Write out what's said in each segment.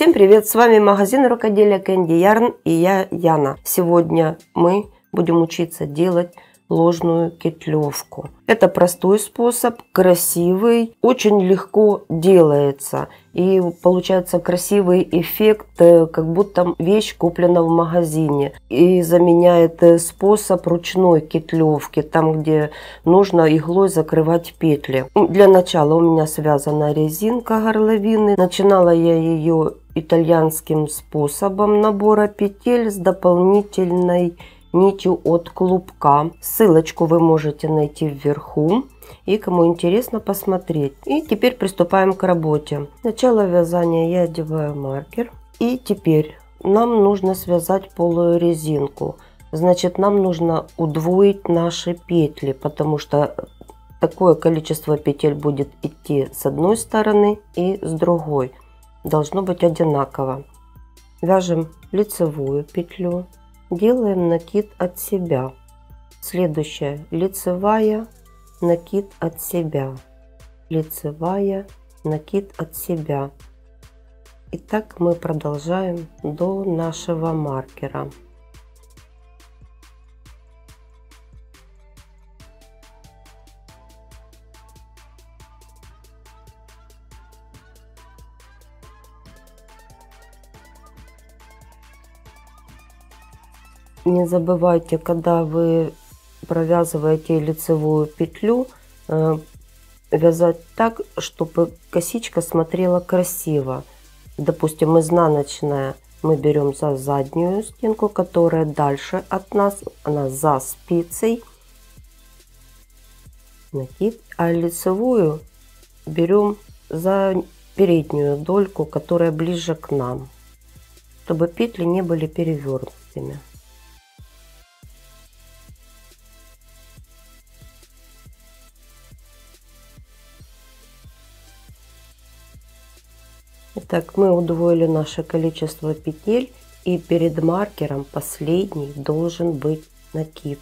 Всем привет! С вами магазин рукоделия Candy Yarn и я Яна. Сегодня мы будем учиться делать ложную кетлевку. Это простой способ, красивый, очень легко делается. И получается красивый эффект, как будто вещь куплена в магазине. И заменяет способ ручной кетлевки, там где нужно иглой закрывать петли. Для начала у меня связана резинка горловины. Начинала я ее итальянским способом набора петель с дополнительной нитью от клубка. Ссылочку вы можете найти вверху. И кому интересно, посмотреть. И теперь приступаем к работе. Начало вязания я одеваю маркер. И теперь нам нужно связать полую резинку. Значит, нам нужно удвоить наши петли, потому что такое количество петель будет идти с одной стороны и с другой. Должно быть одинаково. Вяжем лицевую петлю. Делаем накид от себя. Следующая лицевая, накид от себя, лицевая, накид от себя. И так мы продолжаем до нашего маркера. Не забывайте, когда вы провязываете лицевую петлю, вязать так, чтобы косичка смотрела красиво. Допустим, изнаночная мы берем за заднюю стенку, которая дальше от нас, она за спицей, накид, а лицевую берем за переднюю дольку, которая ближе к нам, чтобы петли не были перевернутыми. Итак, мы удвоили наше количество петель, и перед маркером последний должен быть накид.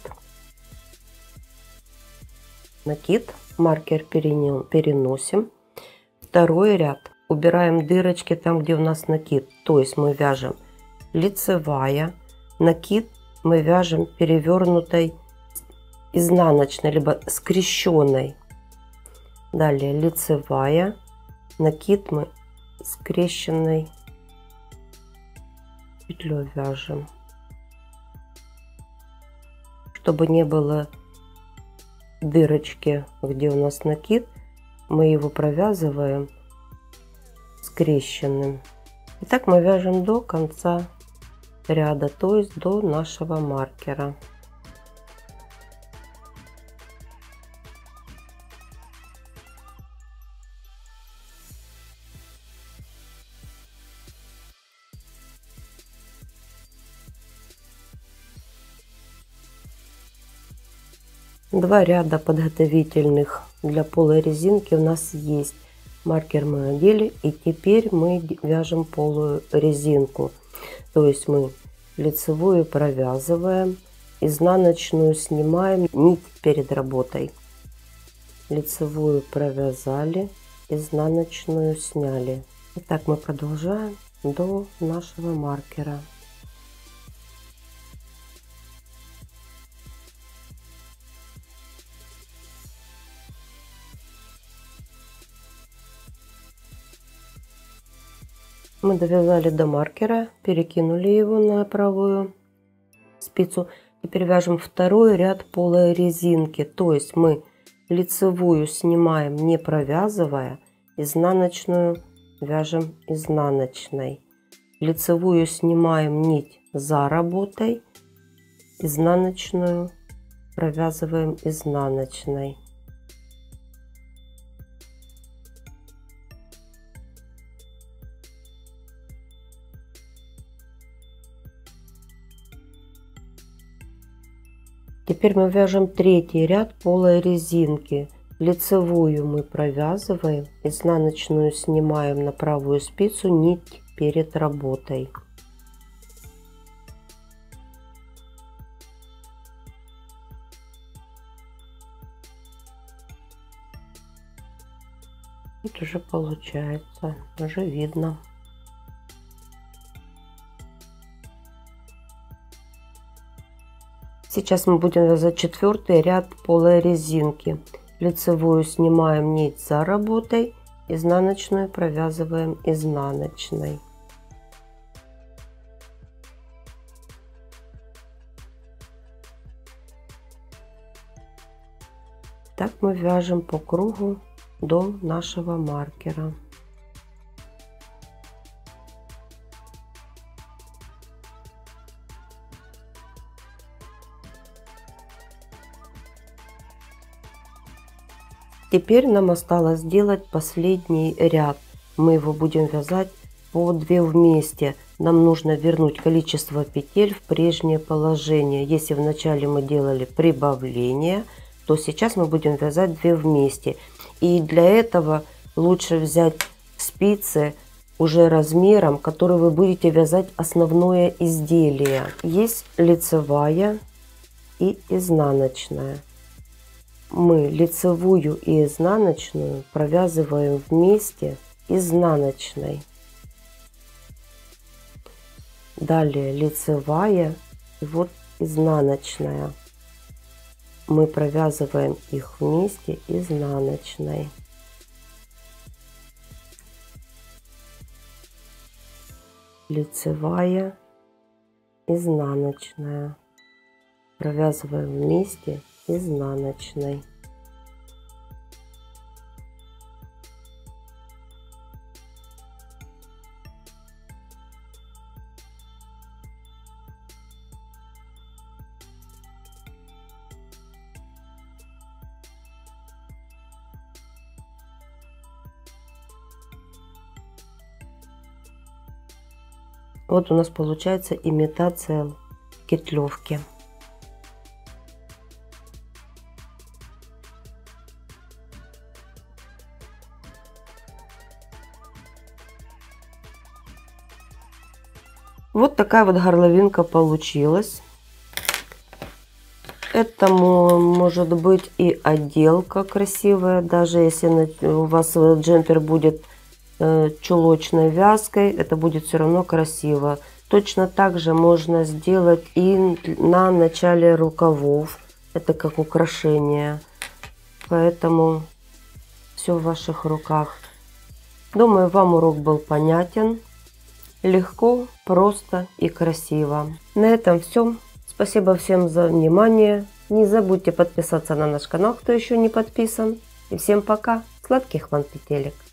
Накид, маркер переносим. Второй ряд. Убираем дырочки там, где у нас накид. То есть мы вяжем лицевая, накид мы вяжем перевернутой изнаночной, либо скрещенной. Далее лицевая, накид мы скрещенной петлей вяжем, чтобы не было дырочки, где у нас накид, мы его провязываем скрещенным. И так мы вяжем до конца ряда, то есть до нашего маркера. Два ряда подготовительных для полой резинки у нас есть. Маркер мы одели, и теперь мы вяжем полую резинку. То есть мы лицевую провязываем, изнаночную снимаем, нить перед работой. Лицевую провязали, изнаночную сняли. И так мы продолжаем до нашего маркера. Мы довязали до маркера, перекинули его на правую спицу. Теперь вяжем второй ряд полой резинки. То есть мы лицевую снимаем, не провязывая, изнаночную вяжем изнаночной. Лицевую снимаем нить за работой, изнаночную провязываем изнаночной. Теперь мы вяжем третий ряд полой резинки. Лицевую мы провязываем, изнаночную снимаем на правую спицу, нить перед работой. Вот уже получается, уже видно. Сейчас мы будем вязать 4-й ряд полой резинки. Лицевую снимаем нить за работой, изнаночную провязываем изнаночной. Так мы вяжем по кругу до нашего маркера. Теперь нам осталось сделать последний ряд. Мы его будем вязать по 2 вместе. Нам нужно вернуть количество петель в прежнее положение. Если вначале мы делали прибавление, то сейчас мы будем вязать 2 вместе. И для этого лучше взять спицы уже размером, который вы будете вязать основное изделие. Есть лицевая и изнаночная. Мы лицевую и изнаночную провязываем вместе изнаночной. Далее лицевая и вот изнаночная. Мы провязываем их вместе изнаночной. Лицевая, изнаночная. Провязываем вместе изнаночной. Вот у нас получается имитация кетлевки. Вот такая вот горловинка получилась. Это может быть и отделка красивая, даже если у вас джемпер будет чулочной вязкой, это будет все равно красиво. Точно так же можно сделать и на начале рукавов, это как украшение. Поэтому все в ваших руках. Думаю, вам урок был понятен. Легко, просто и красиво. На этом все. Спасибо всем за внимание. Не забудьте подписаться на наш канал, кто еще не подписан. И всем пока. Сладких вам петелек.